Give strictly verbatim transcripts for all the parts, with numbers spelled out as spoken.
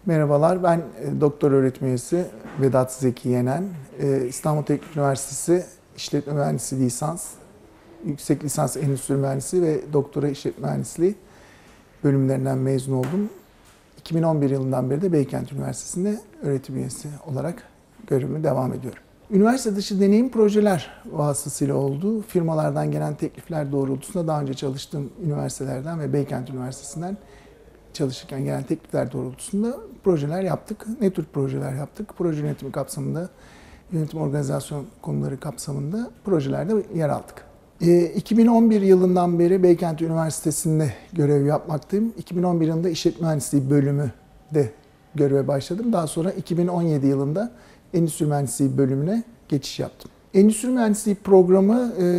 Merhabalar, ben e, doktor öğretim üyesi Vedat Zeki Yenen. E, İstanbul Teknik Üniversitesi İşletme Mühendisliği lisans, yüksek lisans endüstri mühendisi ve doktora işletme mühendisliği bölümlerinden mezun oldum. iki bin on bir yılından beri de Beykent Üniversitesi'nde öğretim üyesi olarak görevime devam ediyorum. Üniversite dışı deneyim projeler vasıtasıyla oldu. Firmalardan gelen teklifler doğrultusunda daha önce çalıştığım üniversitelerden ve Beykent Üniversitesi'nden çalışırken gelen teklifler doğrultusunda projeler yaptık. Ne tür projeler yaptık? Proje yönetimi kapsamında, yönetim organizasyon konuları kapsamında projelerde yer aldık. E, iki bin on bir yılından beri Beykent Üniversitesi'nde görev yapmaktayım. iki bin on bir yılında işletme mühendisliği bölümü de göreve başladım. Daha sonra iki bin on yedi yılında endüstri mühendisliği bölümüne geçiş yaptım. Endüstri mühendisliği programı e,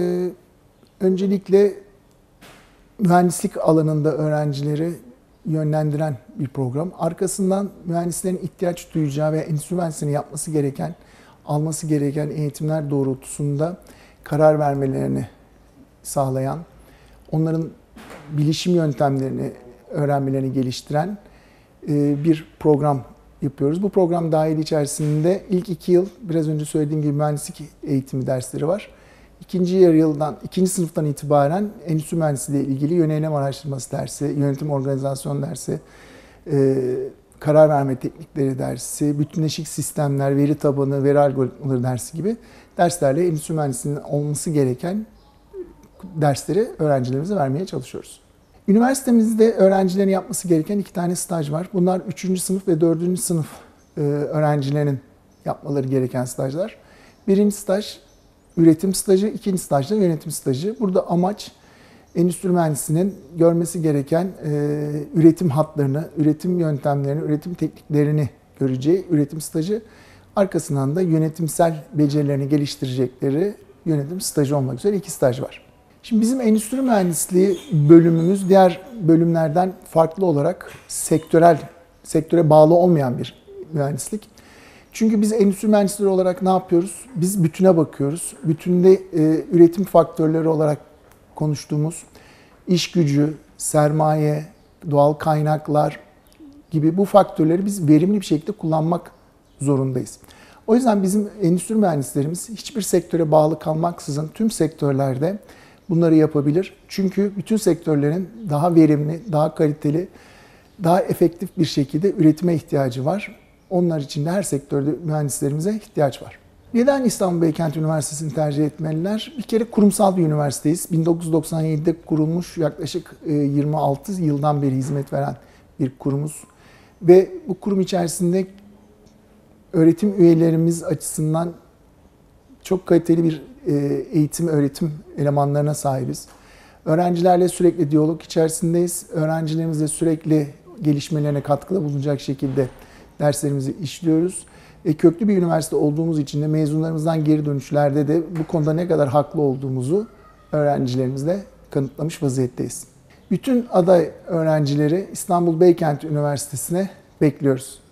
öncelikle mühendislik alanında öğrencileri yönlendiren bir program. Arkasından mühendislerin ihtiyaç duyacağı ve endüstri mühendisliğini yapması gereken, alması gereken eğitimler doğrultusunda karar vermelerini sağlayan, onların bilişim yöntemlerini öğrenmelerini geliştiren bir program yapıyoruz. Bu program dahil içerisinde ilk iki yıl biraz önce söylediğim gibi mühendislik eğitimi dersleri var. İkinci yarı yıldan, ikinci sınıftan itibaren endüstri mühendisliği ile ilgili yönelim araştırması dersi, yönetim organizasyon dersi, e, karar verme teknikleri dersi, bütünleşik sistemler, veri tabanı, veri algoritmaları dersi gibi derslerle endüstri mühendisliğinin olması gereken dersleri öğrencilerimize vermeye çalışıyoruz. Üniversitemizde öğrencilerin yapması gereken iki tane staj var. Bunlar üçüncü sınıf ve dördüncü sınıf e, öğrencilerin yapmaları gereken stajlar. Birinci staj üretim stajı, ikinci staj da yönetim stajı. Burada amaç endüstri mühendisinin görmesi gereken e, üretim hatlarını, üretim yöntemlerini, üretim tekniklerini göreceği üretim stajı. Arkasından da yönetimsel becerilerini geliştirecekleri yönetim stajı olmak üzere iki staj var. Şimdi bizim endüstri mühendisliği bölümümüz diğer bölümlerden farklı olarak sektörel, sektöre bağlı olmayan bir mühendislik. Çünkü biz endüstri mühendisleri olarak ne yapıyoruz? Biz bütüne bakıyoruz. Bütünde e, üretim faktörleri olarak konuştuğumuz iş gücü, sermaye, doğal kaynaklar gibi bu faktörleri biz verimli bir şekilde kullanmak zorundayız. O yüzden bizim endüstri mühendislerimiz hiçbir sektöre bağlı kalmaksızın tüm sektörlerde bunları yapabilir. Çünkü bütün sektörlerin daha verimli, daha kaliteli, daha efektif bir şekilde üretime ihtiyacı var. Onlar için de her sektörde mühendislerimize ihtiyaç var. Neden İstanbul Beykent Üniversitesi'ni tercih etmeliler? Bir kere kurumsal bir üniversiteyiz. bin dokuz yüz doksan yedi'de kurulmuş, yaklaşık yirmi altı yıldan beri hizmet veren bir kurumuz. Ve bu kurum içerisinde öğretim üyelerimiz açısından çok kaliteli bir eğitim, öğretim elemanlarına sahibiz. Öğrencilerle sürekli diyalog içerisindeyiz. Öğrencilerimizle sürekli gelişmelerine katkıda bulunacak şekilde derslerimizi işliyoruz. E, köklü bir üniversite olduğumuz için de mezunlarımızdan geri dönüşlerde de bu konuda ne kadar haklı olduğumuzu öğrencilerimizle kanıtlamış vaziyetteyiz. Bütün aday öğrencileri İstanbul Beykent Üniversitesi'ne bekliyoruz.